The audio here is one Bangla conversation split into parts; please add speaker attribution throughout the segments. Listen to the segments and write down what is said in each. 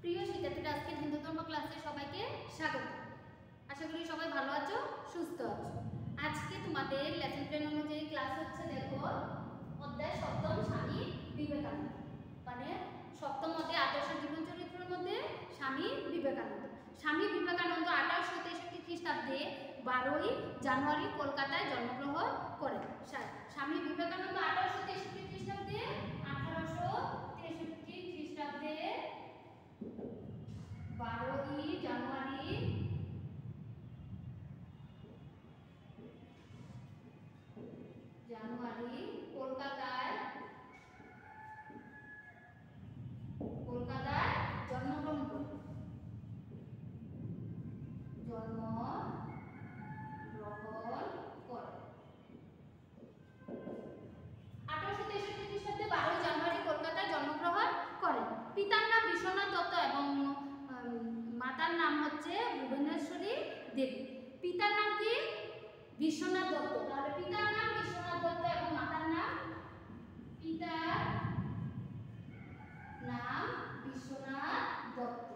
Speaker 1: প্রিয় শিক্ষার্থীরা, আজকে হিন্দু ধর্ম ক্লাসে সবাইকে স্বাগত। আশা করি সবাই ভালো আছো, সুস্থ আছো। আজকে তোমাদের লেসন প্ল্যান অনুযায়ী ক্লাস হচ্ছে, দেখো, অধ্যায় সপ্তম স্বামী বিবেকানন্দ, মানে সপ্তম অধ্যায় আদর্শ জীবন চরিত্রের মধ্যে স্বামী বিবেকানন্দ। স্বামী বিবেকানন্দ 1863 খ্রিস্টাব্দে 12ই জানুয়ারি কলকাতায় জন্মগ্রহণ করেন। স্বামী বিবেকানন্দ 1863 খ্রিস্টাব্দে 12ই জানুয়ারি কলকাতায় জন্মগ্রহণ করেন। 1863 খ্রিস্টাব্দে 12ই জানুয়ারি কলকাতায় জন্মগ্রহণ করেন। পিতার নাম বিশ্বনাথ দত্ত এবং মাতার নাম হচ্ছে ভুবনেশ্বরী দেবী। পিতার নাম কি? বিশ্বনাথ দত্ত। তাহলে পিতার নাম বিশ্বনাথ দত্ত এবং মাতার নাম, পিতার নাম বিশ্বনাথ দত্ত,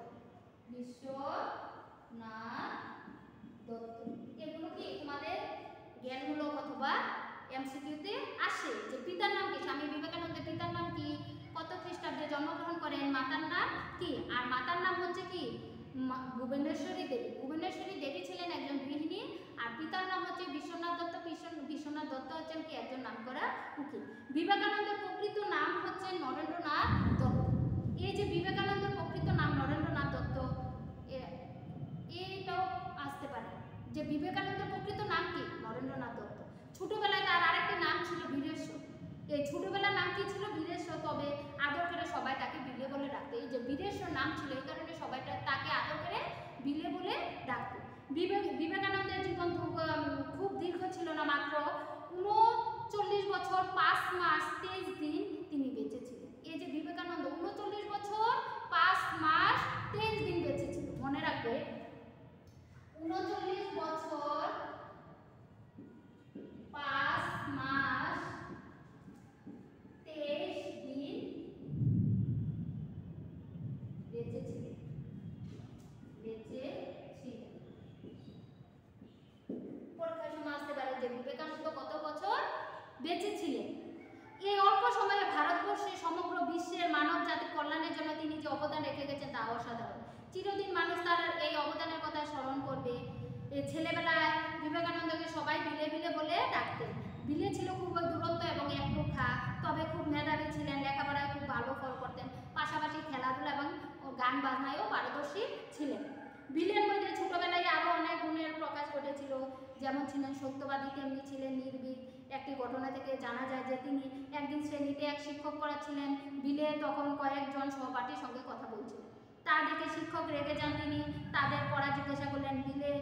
Speaker 1: এগুলো কি তোমাদের জ্ঞানমূলক অথবা এমসিকিউতে আসে যে পিতার নাম কি? স্বামী বিবেকানন্দের পিতার নাম কি, কত খ্রিস্টাব্দে জন্মগ্রহণ করেন, মাতার নাম কি? আর মাতার নাম হচ্ছে কি? ভুবনেশ্বরী দেবী। ভুবনেশ্বরী দেবী ছিলেন একজন গৃহিণী, আর পিতার নাম হচ্ছে বিশ্বনাথ দত্ত। বিশ্বনাথ দত্ত হচ্ছেন কি? একজন নামকরা উকিল। বিবেকানন্দের প্রকৃত নাম হচ্ছে নরেন্দ্রনাথ দত্ত। এই যে বিবেকানন্দের প্রকৃত নাম নরেন্দ্রনাথ দত্ত, এইটাও আসতে পারে যে বিবেকানন্দের প্রকৃত নাম কি? নরেন্দ্রনাথ দত্ত। ছোটবেলায় তার আরেকটি নাম ছিল বীরেশ্বর। এই ছোটবেলার নাম কি ছিল? বীরেশ্বর। তবে আদর করে সবাই তাকে বিলে বলে ডাকতো। এই যে বীরেশ্বর নাম ছিল, এই কারণে সবাই তাকে আদর করে বিলে বলে ডাকতো। বিবেকানন্দের জীবন খুব দীর্ঘ ছিল না, মাত্র 39 বছর 5 মাস 23 দিন তিনি বেঁচে ছিলেন। এই যে বিবেকানন্দ 39 বছর 5 মাস 23 দিন বেঁচে ছিল। মনে রাখবে, 39 বছর 5 মাস 23 দিন বেঁচে ছিলেন। পরীক্ষার সময় আসতে পারে যে বিবেকানন্দ কত বছর বেঁচে ছিলেন। এই অল্প সময়ে ভারতবর্ষে সমগ্র বিশ্বের মানব জাতির কল্যাণের জন্য তিনি যে অবদান রেখে গেছেন তা অসাধারণ। চিরদিন মানুষ তার এই অবদানের কথা স্মরণ করবে। ছেলেবেলায় বিবেকানন্দকে সবাই বিলে বিলে বলে ডাকতেন। বিলে ছিল খুব দূরত্ব এবং একরোখা, তবে খুব মেধাবী ছিলেন, লেখাপড়ায় খুব ভালো ফল করতেন, পাশাপাশি খেলাধুলা এবং গান বাজনায়ও পারদর্শী ছিলেন। বিলের মধ্যে ছোটবেলায় আরও অনেক গুণের প্রকাশ ঘটেছিল, যেমন ছিলেন সত্যবাদী, তেমনি ছিলেন নির্ভীক। একটি ঘটনা থেকে জানা যায় যে তিনি একদিন শ্রেণীতে এক শিক্ষক পড়াচ্ছিলেন। বিলে তখন কয়েকজন সহপাঠীর সঙ্গে কথা বলছিলেন। তা দেখে শিক্ষক রেগে যান। তিনি তাদের পড়া জিজ্ঞাসা করলেন। বিলে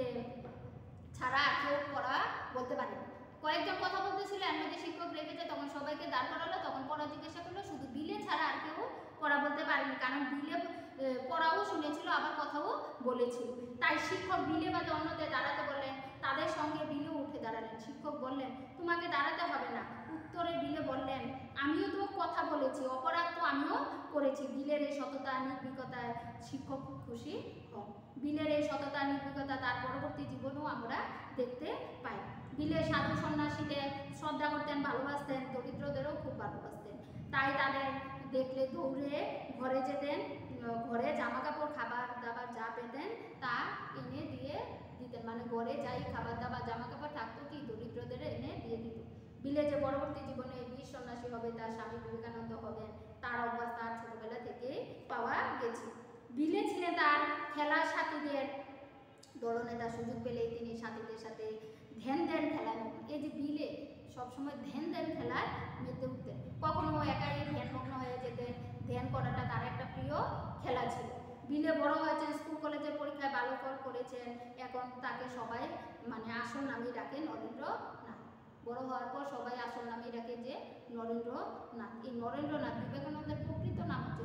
Speaker 1: ছাড়া কেউ পড়া বলতে পারেন। কয়েকজন কথা বলতেছিল, এর মধ্যে শিক্ষক রেগে যায়, তখন সবাইকে দাঁড় করালো, তখন পড়া জিজ্ঞাসা করলো। শুধু বিলে ছাড়া আর কেউ পড়া বলতে পারেনি, কারণ বিলে পড়াও শুনেছিল আবার কথাও বলেছিল। তাই শিক্ষক বিলে বাদে অন্যদের দাঁড়াতে বললেন। তাদের সঙ্গে বিলেও উঠে দাঁড়ালেন। শিক্ষক বললেন, তোমাকে দাঁড়াতে হবে না। উত্তরে বিলে বললেন, আমিও তো কথা বলেছি, অপরাধ তো আমিও করেছি। বিলের এই সততা নির্ভীকতায় শিক্ষক খুশি হন। বিলের এই সততা নির্ভীকতা তার পরবর্তী জীবনেও আমরা দেখতে পাই। বিলে সাধু সন্ন্যাসীদের শ্রদ্ধা করতেন, ভালোবাসতেন, দরিদ্রদেরও খুব ভালোবাসতেন। তাই তাদের দেখলে দৌড়ে ঘরে যেতেন, ঘরে জামা কাপড় খাবার দাবার যা পেতেন তা এনে দিয়ে দিতেন। মানে ঘরে যাই খাবার দাবার জামা কাপড় থাকতো কি দরিদ্রদের এনে দিয়ে দিত। বিলে যে পরবর্তী জীবনে বীর সন্ন্যাসী হবে, তার স্বামী বিবেকানন্দ হবেন, তার অভ্যাস তার ছোটবেলা থেকে পাওয়া গেছে। বিলে ছিলেন তার খেলার সাথীদের দলনেতা। সুযোগ পেলেই তিনি সাথীদের সাথে ধ্যান খেলায়, এই যে বিলে সবসময় ধ্যান খেলায় মেতে উঠতেন। কখনো একাই ধ্যানমগ্ন হয়ে যেতেন। ধ্যান করাটা তার একটা প্রিয় খেলা ছিল। বিলে বড় হয়েছেন, স্কুল কলেজের পরীক্ষায় ভালো ফল করেছেন। এখন তাকে সবাই মানে আসল নামেই ডাকে নরেন্দ্রনাথ। বড় হওয়ার পর সবাই আসল নামেই ডাকে যে নরেন্দ্রনাথ। এই নরেন্দ্রনাথ বিবেকানন্দের প্রকৃত নাম হচ্ছে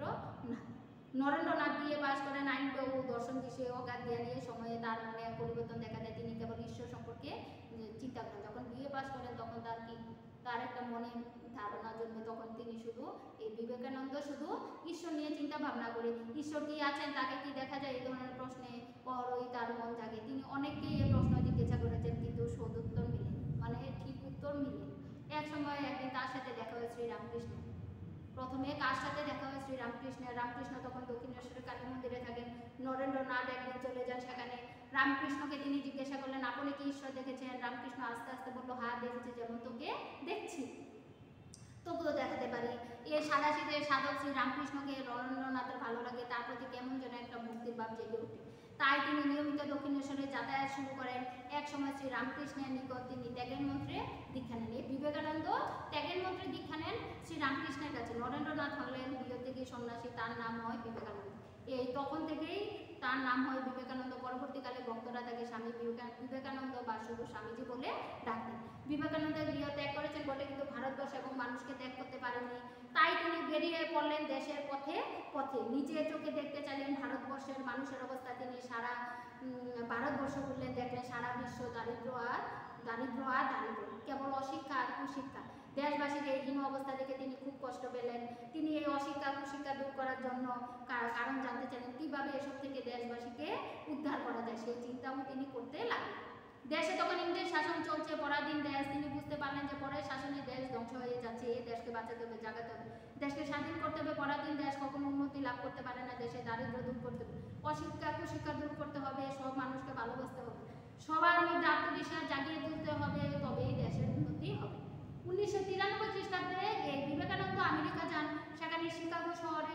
Speaker 1: নরেন্দ্রনাথ বিএ পাস করেন আইন ও দর্শন বিষয়ে অগাধ জ্ঞানী। সময়ে তার মনে এক পরিবর্তন দেখা দেয়। তিনি কেবল ঈশ্বর সম্পর্কে চিন্তা করেন। যখন বিএ পাস করেন তখন তার একটা মনে মনে ধারণা জন্মে তখন তিনি শুধু এই বিবেকানন্দ শুধু ঈশ্বর নিয়ে চিন্তা ভাবনা করে, ঈশ্বর কি আছেন, তাকে কি দেখা যায়, এই ধরনের প্রশ্নে অহরই তার মন জাগে। তিনি অনেককেই এই প্রশ্ন জিজ্ঞাসা করেছেন কিন্তু সদুত্তর মিলে, মানে ঠিক উত্তর মিলে। এক সময় একদিন তার সাথে দেখা হয় শ্রীরামকৃষ্ণ। প্রথমে কার সাথে দেখা হয়? শ্রীরামকৃষ্ণের। রামকৃষ্ণ তখন দক্ষিণেশ্বরের কালী মন্দিরে থাকেন। নরেন্দ্রনাথ একদিন চলে যান সেখানে। রামকৃষ্ণকে তিনি জিজ্ঞাসা করলেন, আপনি কি ঈশ্বর দেখেছেন? রামকৃষ্ণ আস্তে আস্তে বললো, হ্যাঁ দেখেছি, যেমন তোকে দেখছি, তবুও দেখাতে পারি। এই সাদাসিধের সাধক শ্রী রামকৃষ্ণকে নরেন্দ্রনাথের ভালো লাগে, তার প্রতি কেমন যেন একটা ভক্তির ভাব জেগে ওঠে। তাই তিনি নিয়মিত দক্ষিণেশ্বরে যাতায়াত শুরু করেন। এক সময় শ্রী রামকৃষ্ণের নিকট তিনি ত্যাগের মন্ত্রে দীক্ষা নেন। এই বিবেকানন্দ ত্যাগের মন্ত্রে দীক্ষা নেন শ্রী রামকৃষ্ণের কাছে। নরেন্দ্রনাথ হলেন গৃহত্যাগী সন্ন্যাসী, তার নাম হয় বিবেকানন্দ। এই তখন থেকেই তার নাম হয় বিবেকানন্দ। পরবর্তীকালে ভক্তরা তাকে স্বামী বিবেকানন্দ বা শুধু স্বামীজি বলে ডাকতেন। বিবেকানন্দ গৃহ ত্যাগ করেছেন বলে কিন্তু ভারতবর্ষ এবং মানুষকে ত্যাগ করতে পারেননি। তাই তিনি বেরিয়ে পড়লেন দেশের পথে পথে। নিজের চোখে দেখতে চাইলেন ভারতবর্ষের মানুষের অবস্থা। তিনি সারা ভারতবর্ষ ঘুরলেন, দেখলেন সারা বিশ্ব দারিদ্র আর দারিদ্র। কেবল অশিক্ষা আর কুশিক্ষা। দেশবাসীর এই হীন অবস্থা দেখে তিনি খুব কষ্ট পেলেন। তিনি এই অশিক্ষা কুশিক্ষা দূর করার জন্য কারণ জানতে চাইলেন, কীভাবে এসব থেকে দেশবাসীকে উদ্ধার করা যায়, সেই চিন্তাও তিনি করতে লাগলেন। দেশে তখন ইংরেজ শাসন চলছে, পরাধীন দেশ। তিনি বুঝতে পারলেন যে পরের শাসনে দেশ ধ্বংস হয়ে যাচ্ছে, এই দেশকে বাঁচাতে হবে, জাগাতে হবে, দেশকে স্বাধীন করতে হবে। পরাধীন দেশ কখনো উন্নতি লাভ করতে পারে না। দেশে দারিদ্র দূর করতে হবে, অশিক্ষা কুশিক্ষা দূর করতে হবে, সব মানুষকে ভালোবাসতে হবে, সবার মধ্যে আত্মবিশ্বাস জাগিয়ে তুলতে হবে, তবেই দেশের উন্নতি হবে। 1993 খ্রিস্টাব্দে এই বিবেকানন্দ আমেরিকা যান। সেখানে শিকাগো শহরে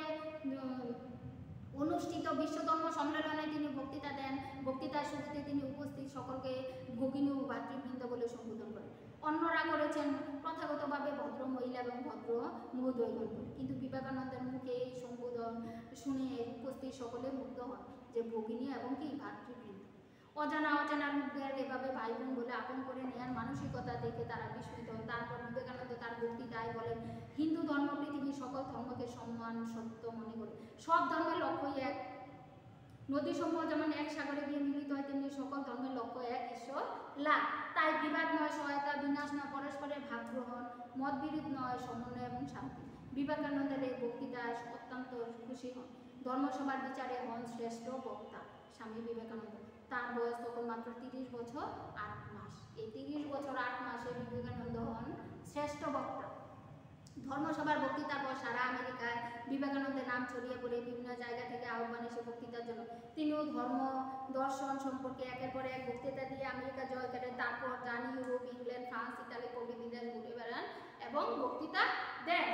Speaker 1: অনুষ্ঠিত বিশ্ব ধর্ম সম্মেলনে তিনি বক্তৃতা দেন। বক্তৃতার শুরুতে তিনি উপস্থিত সকলকে ভগিনী ও ভাতৃবৃন্দ বলে সম্বোধন করেন। অন্যরা করেছেন প্রথাগতভাবে ভদ্র মহিলা এবং ভদ্র মহোদয়গণ বলে। কিন্তু বিবেকানন্দের মুখে এই সম্বোধন শুনে উপস্থিত সকলে মুগ্ধ হন যে ভগিনী এবং কি ভাতৃবৃন্দ। অজানা লোকদের এভাবে ভাই বোন বলে আপন করে নেওয়ার মানসিকতা দেখে তারা বিস্মিত। তারপর বিবেকানন্দ তার বক্তৃতায় বলেন, হিন্দু ধর্ম পৃথিবীর সকল ধর্মকে সম্মান সত্য মনে করে। সব ধর্মের লক্ষ্যই এক। নদী সমূহ যেমন এক সাগরে গিয়ে মিলিত হয়, তেমনি সকল ধর্মের লক্ষ্য এক, ঈশ্বর লাভ। তাই বিবাদ নয় সহায়তা, বিনাশ নয় পরস্পরের ভাব গ্রহণ, মতবিরোধ নয় সমন্বয় এবং শান্তি। বিবেকানন্দের এই বক্তৃতায় অত্যন্ত খুশি হন। ধর্মসভার বিচারে হন শ্রেষ্ঠ বক্তা স্বামী বিবেকানন্দ। তার বয়স তখন মাত্র 30 বছর 8 মাস। এই 30 বছর 8 মাসে বিবেকানন্দ হন শ্রেষ্ঠ বক্তা। ধর্মসভার বক্তৃতার পর সারা আমেরিকায় বিবেকানন্দের নাম ছড়িয়ে পড়ে। বিভিন্ন জায়গা থেকে আহ্বান এসে বক্তৃতার জন্য। তিনিও ধর্ম দর্শন সম্পর্কে একের পর এক বক্তৃতা দিয়ে আমেরিকা জয় করেন। তারপর যান ইউরোপ, ইংল্যান্ড, ফ্রান্স, ইতালি প্রভৃতি দেশ ঘুরে বেড়ান এবং বক্তৃতা দেন।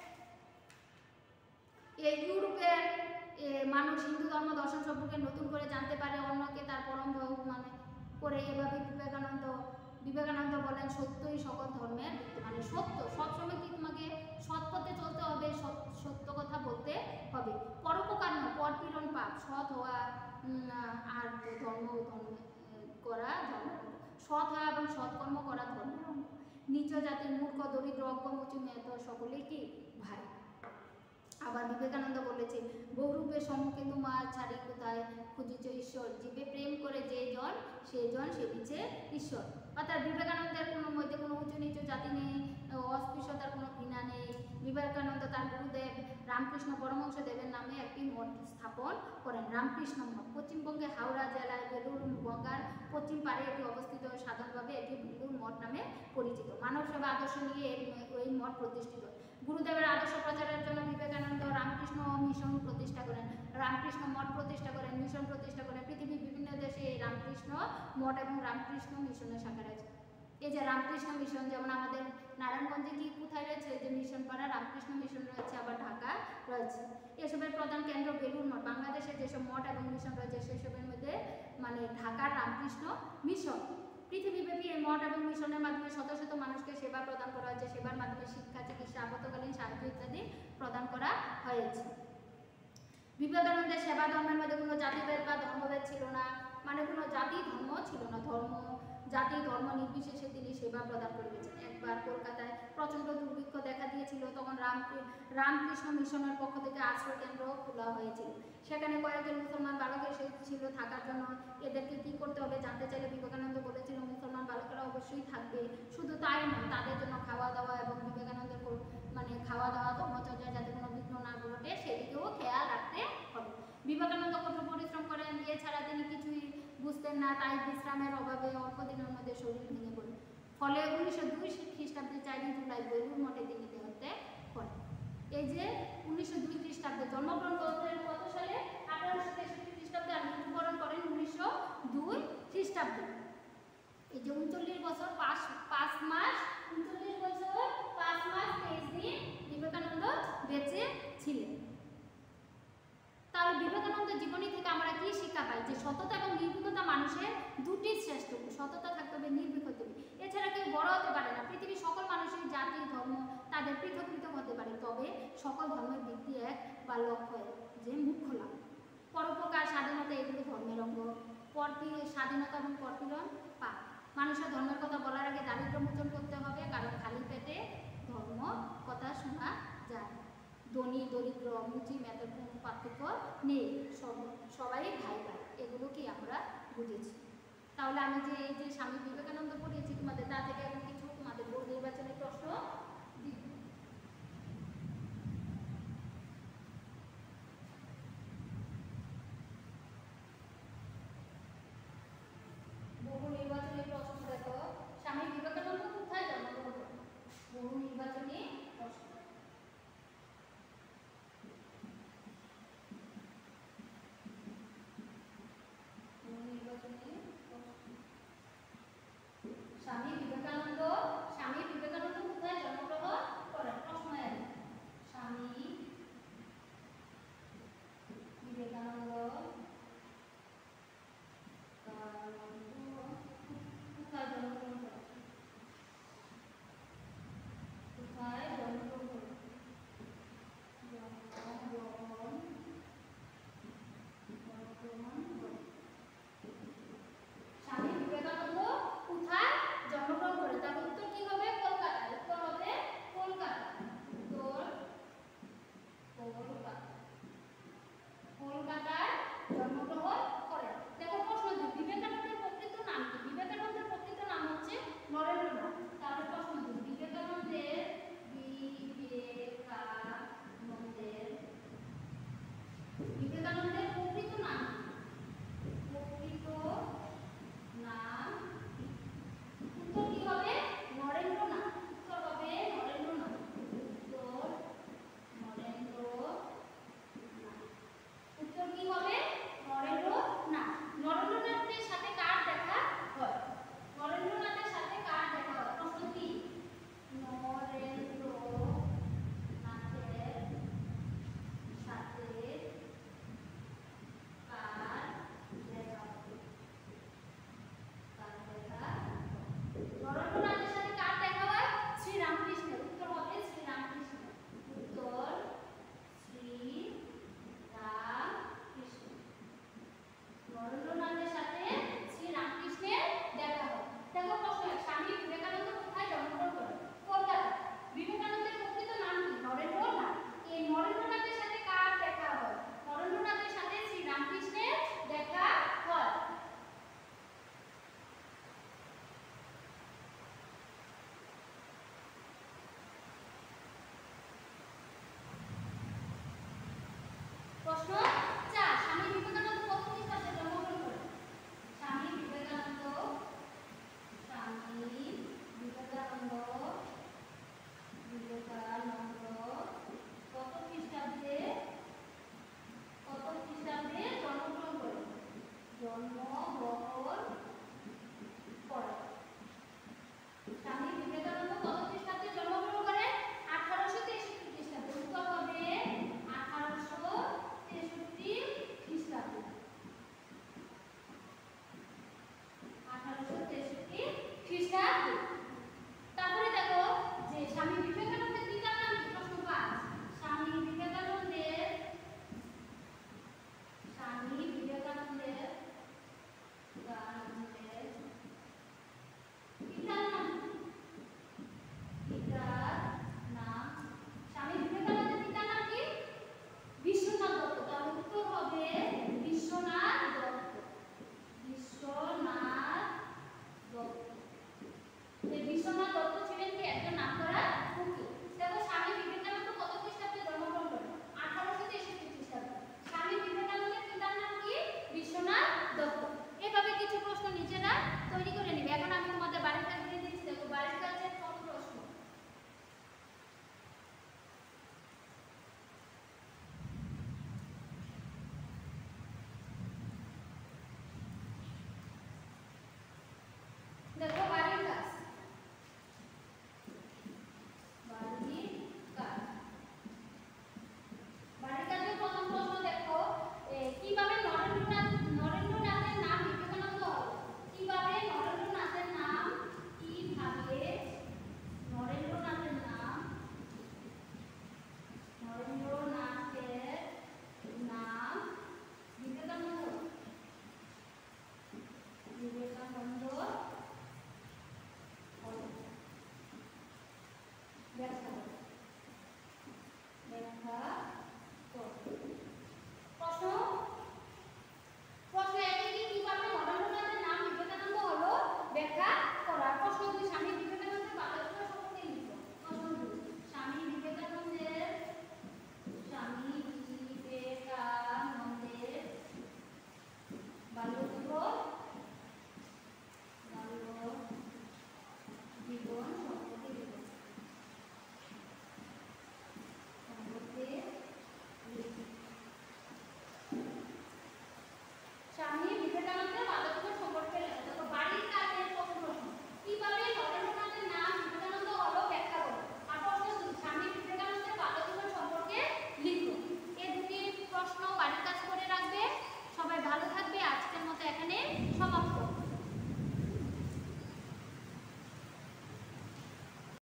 Speaker 1: এই ইউরোপের মানুষ হিন্দু ধর্ম দর্শন সম্পর্কে নতুন করে জানতে পারে, অন্যকে তার পরম মানে করে। এভাবে বিবেকানন্দ বলেন, সত্যই সকল ধর্মের, মানে সত্য সবসময় কি তোমাকে সৎ পথে চলতে হবে, সত্য কথা বলতে হবে, পরোপকার নয়, পরপীড়ন পাপ, সৎ হওয়া আর ধর্ম করা ধর্ম, সৎ হওয়া এবং সৎকর্ম করা ধর্ম। নিচ জাতির মূর্খ দরিদ্র অজ্ঞ মুচু মেয়ে সকলেই কি ভাই। আবার বিবেকানন্দ বলেছেন, বহুরূপের সম্মুখে তোমার ছাড়ি কোথায় খুঁজিছ ঈশ্বর, জীবে প্রেম করে যে জন সেবিছে ঈশ্বর। অর্থাৎ বিবেকানন্দের কোনো মধ্যে কোনো উঁচু নিচু জাতি নেই, অস্পৃশ্যতার কোনো ঘৃণা নেই। বিবেকানন্দ তার গুরুদেব রামকৃষ্ণ পরমহংসদেবের নামে একটি মঠ স্থাপন করেন, রামকৃষ্ণ মঠ। পশ্চিমবঙ্গে হাওড়া জেলায় বেলুর গঙ্গার পশ্চিম পাড়ে এটি অবস্থিত। সাধারণভাবে এটি বেলুর মঠ নামে পরিচিত। মানব সেবা আদর্শ নিয়ে এই মঠ প্রতিষ্ঠিত। গুরুদেবের আদর্শ প্রচারের জন্য বিবেকানন্দ রামকৃষ্ণ মিশন প্রতিষ্ঠা করেন, রামকৃষ্ণ মঠ প্রতিষ্ঠা করেন, মিশন প্রতিষ্ঠা করেন। পৃথিবীর বিভিন্ন দেশে এই রামকৃষ্ণ মঠ এবং রামকৃষ্ণ মিশনের শাখা রয়েছে। এই যে রামকৃষ্ণ মিশন, যেমন আমাদের নারায়ণগঞ্জে কি কোথায় রয়েছে, যে মিশন পাড়া রামকৃষ্ণ মিশন রয়েছে, আবার ঢাকা রয়েছে। এসবের প্রধান কেন্দ্র বেলুর মঠ। বাংলাদেশে যেসব মঠ এবং মিশন রয়েছে সেসবের মধ্যে মানে ঢাকার রামকৃষ্ণ মিশন। পৃথিবীব্যাপী এই মঠ এবং মিশনের মাধ্যমে শত শত মানুষকে সেবা প্রদান করা হয়েছে। সেবার মাধ্যমে শিক্ষা, চিকিৎসা, আপতকালীন সাহায্য ইত্যাদি প্রদান করা হয়েছে। বিবেকানন্দের সেবা ধর্মের মধ্যে কোনো জাতিভেদ বা ধর্মভেদ ছিল না, মানে কোনো জাতি ধর্ম ছিল না। জাতি ধর্ম নির্বিশেষে তিনি সেবা প্রদান করে গেছেন। একবার কলকাতায় প্রচণ্ড দুর্ভিক্ষ দেখা দিয়েছিল, তখন রামকৃষ্ণ মিশনের পক্ষ থেকে আশ্রয় কেন্দ্র খোলা হয়েছিল। সেখানে কয়েকজন মুসলমান বালক এসেছিল থাকার জন্য। এদেরকে কি করতে হবে জানতে চাইলে বিবেকানন্দ বলেছিল, মুসলমান বালকেরা অবশ্যই থাকবে, শুধু তাই নয় তাদের জন্য খাওয়া দাওয়া এবং না, তাই বিশ্রামের অভাবে অল্প দিনের মধ্যে শরীর ভেঙে পড়ে। ফলে 1902 খ্রিস্টাব্দে 4 জুলাই বেলুড় মঠে তিনি দেহত্যাগ করেন। এই যে 1902 খ্রিস্টাব্দে জন্মগ্রহণ করেন কত সালে? 1863 খ্রিস্টাব্দে, আর মৃত্যুবরণ করেন 1902 খ্রিস্টাব্দে। এই যে 39 বছর 5 মাস 39 বছর 5 মাস 23 দিন বিবেকানন্দ বেঁচে ছিলেন। তাহলে বিবেকানন্দের জীবনী থেকে আমরা কি শিক্ষা পাই? যে সততা এবং নির্ভীকতা মানুষের দুটি শ্রেষ্ঠ। সততা থাকতে হবে, নির্ভীক হতে হবে, এছাড়া কেউ বড় হতে পারে না। পৃথিবীর সকল মানুষের জাতি ধর্ম তাদের পৃথক পৃথক হতে পারে, তবে সকল ধর্মের ভিত্তি এক বা লক্ষ্য এক, যে মুখ্য লাভ। পরোপকার, স্বাধীনতা এগুলো ধর্মের অঙ্গ। স্বাধীনতা এবং পরপীড়ন পাপ। মানুষের ধর্মের কথা বলার আগে দারিদ্র্য মোচন করতে হবে, কারণ খালি পেটে ধর্ম কথা শোনা যায়। ধনী দরিদ্র মুচি মেয়েদের কোনো পার্থক্য নেই, সবাই ভাই ভাই, এগুলো কি আমরা বুঝেছি। তাহলে আমি যে এই যে স্বামী বিবেকানন্দ পড়িয়েছি তোমাদের, তা থেকে এখন কিছু তোমাদের বোর্ড নির্বাচনের প্রশ্ন